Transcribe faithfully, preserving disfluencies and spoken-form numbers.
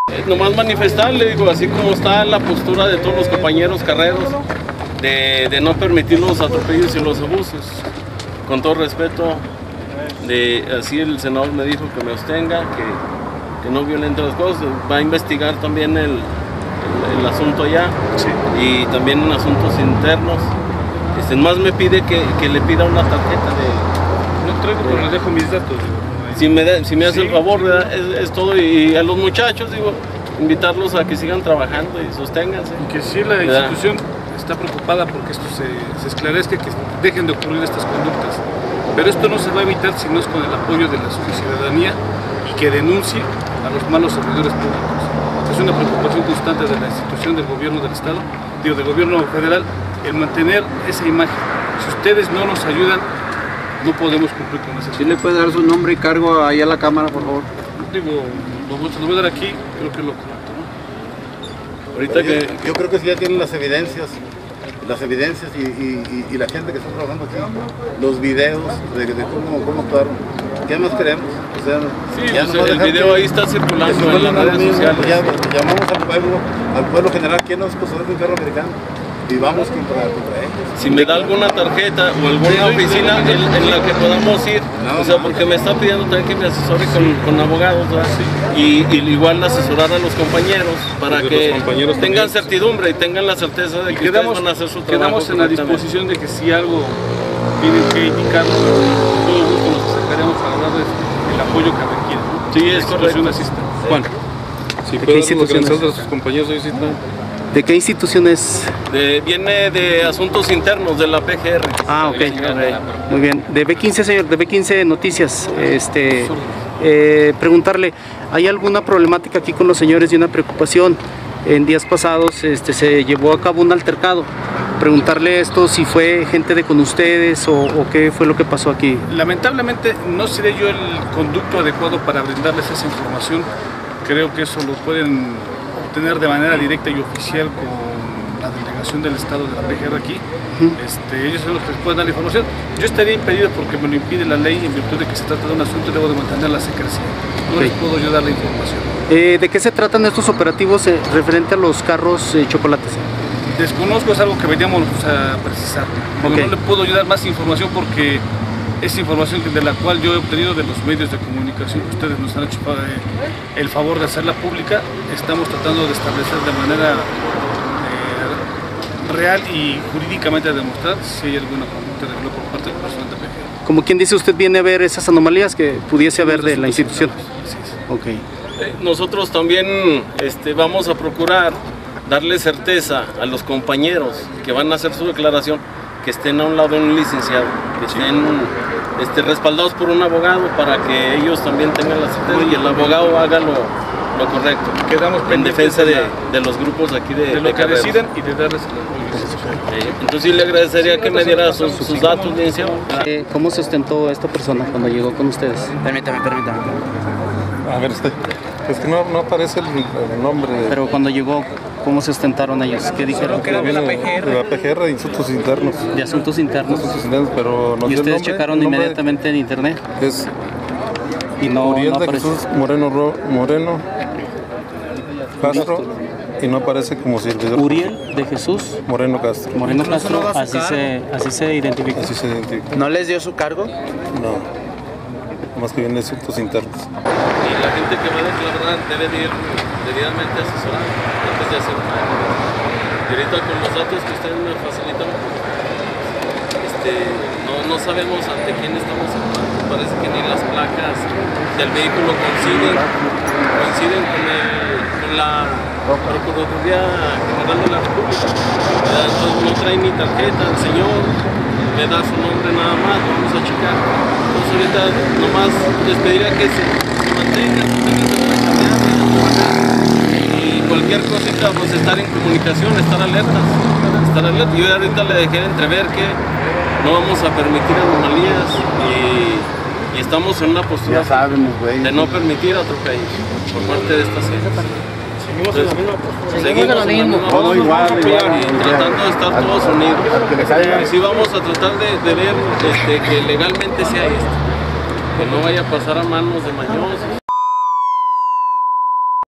Eh, nomás manifestarle, digo, así como está la postura de todos los compañeros carreros, de, de no permitir los atropellos y los abusos. Con todo respeto, de, así el senador me dijo que me abstenga, que, que no violente las cosas, va a investigar también el, el, el asunto allá, sí. Y también en asuntos internos. Este, más me pide que, que le pida una tarjeta de... No traigo, pero les dejo mis datos. Digo. Si me, da, si me hace sí, el favor, es, es todo. Y a los muchachos, digo, invitarlos a que sigan trabajando y sosténganse. Y que si la ¿verdad? Institución está preocupada porque esto se, se esclarezca, que dejen de ocurrir estas conductas. Pero esto no se va a evitar si no es con el apoyo de la ciudadanía y que denuncie a los malos servidores públicos. Es una preocupación constante de la institución del gobierno del Estado, digo, del gobierno federal, el mantener esa imagen. Si ustedes no nos ayudan, no podemos cumplir con esa. ¿Sí le puede dar su nombre y cargo ahí a la cámara, por favor? Digo, lo, lo voy a dar aquí, creo que es lo correcto, ¿no? Ahorita yo, que... yo creo que si ya tienen las evidencias, las evidencias y, y, y, y la gente que está trabajando aquí, los videos de, de cómo, cómo actuaron, ¿qué más queremos? O sea, sí, ya o sea, el video que, ahí está circulando en las redes sociales. Ya, llamamos al pueblo, al pueblo general, ¿quién nos posee un carro americano? Y vamos contra, contra ellos. Si me da alguna tarjeta o alguna oficina en, en la que podamos ir, no, o sea, porque me está pidiendo también que me asesore con, con abogados, ¿verdad? Y, y igual asesorar a los compañeros para pues que compañeros tengan también, certidumbre y tengan la certeza de que quedamos, ustedes van a hacer su trabajo. Quedamos en la disposición de que si algo tienen que indicar, con todo gusto nos acercaremos a darles el apoyo que requieren. Sí, es correcto. Juan, si puedes organizar a sus compañeros hoy sí está. ¿De qué institución es? De, viene de asuntos internos de la P G R. Ah, ok. Muy bien. De B quince, señor, de B quince Noticias. Este, eh, preguntarle, ¿hay alguna problemática aquí con los señores y una preocupación? En días pasados este, se llevó a cabo un altercado. Preguntarle esto, si fue gente de con ustedes o, o qué fue lo que pasó aquí. Lamentablemente no seré yo el conducto adecuado para brindarles esa información. Creo que eso lo pueden obtener de manera directa y oficial con la delegación del Estado de la P G R aquí. Uh-huh. este, ellos son los que les pueden dar la información. Yo estaría impedido porque me lo impide la ley en virtud de que se trata de un asunto y debo de mantener la secrecía. No okay. les puedo yo dar la información. Eh, ¿De qué se tratan estos operativos eh, referente a los carros eh, chocolates? Desconozco, es algo que veníamos a precisar. Okay. No le puedo ayudar más información porque es información de la cual yo he obtenido de los medios de comunicación que ustedes nos han hecho el favor de hacerla pública. Estamos tratando de establecer de manera eh, real y jurídicamente demostrar si hay alguna conducta de por parte del personal de P G R. Como quien dice, ¿usted viene a ver esas anomalías que pudiese haber de la institución? Sí, sí. Okay. Eh, nosotros también este, vamos a procurar darle certeza a los compañeros que van a hacer su declaración, que estén a un lado de un licenciado, que estén este, respaldados por un abogado para que ellos también tengan la certeza y el abogado haga lo, lo correcto. Quedamos en defensa de, de los grupos aquí de, de lo de que decidan y de darles el apoyo. Eh, entonces sí le agradecería que me diera sus, sus datos, licenciado. Eh, ¿Cómo se ostentó esta persona cuando llegó con ustedes? Permítame, permítame. A ver, este, es que no, no aparece el, el nombre. Pero cuando llegó, ¿cómo se ostentaron ellos? ¿Qué dijeron? Que era de la P G R. De la P G R de Asuntos Internos. De Asuntos Internos. Asuntos Internos, pero no ¿Y sé ustedes el nombre, checaron el nombre inmediatamente en internet? Es y no, Uriel no de aparece. Jesús Moreno, Ro, Moreno Castro y no aparece como servidor. Uriel de Jesús Moreno Castro. Moreno Castro, así se, así se identifica. Así se identifica. ¿No les dio su cargo? No, más que bien de Asuntos Internos. Y la gente que va a declarar debe de ir debidamente asesorada antes de hacer una declaración. Y ahorita con los datos que ustedes me facilitan, este, no, no sabemos ante quién estamos hablando. Parece que ni las placas del vehículo coinciden, coinciden con, el, con la Procuraduría General de la República. Entonces no trae ni tarjeta el señor, le da su nombre nada más, vamos a checar. Entonces ahorita nomás les pediría que se, se mantengan, y cualquier cosita, pues estar en comunicación, estar alertas, estar alertas. Yo ahorita le dejé de entrever que no vamos a permitir anomalías y, y estamos en una postura ya sabemos, güey, de no permitir atropellos por parte de esta gente. Seguimos en la misma postura. Seguimos en la misma postura. Todo igual, igual, y tratando de estar todos unidos. Y sí vamos a tratar de, de ver este, que legalmente sea esto, que no vaya a pasar a manos de mañosos.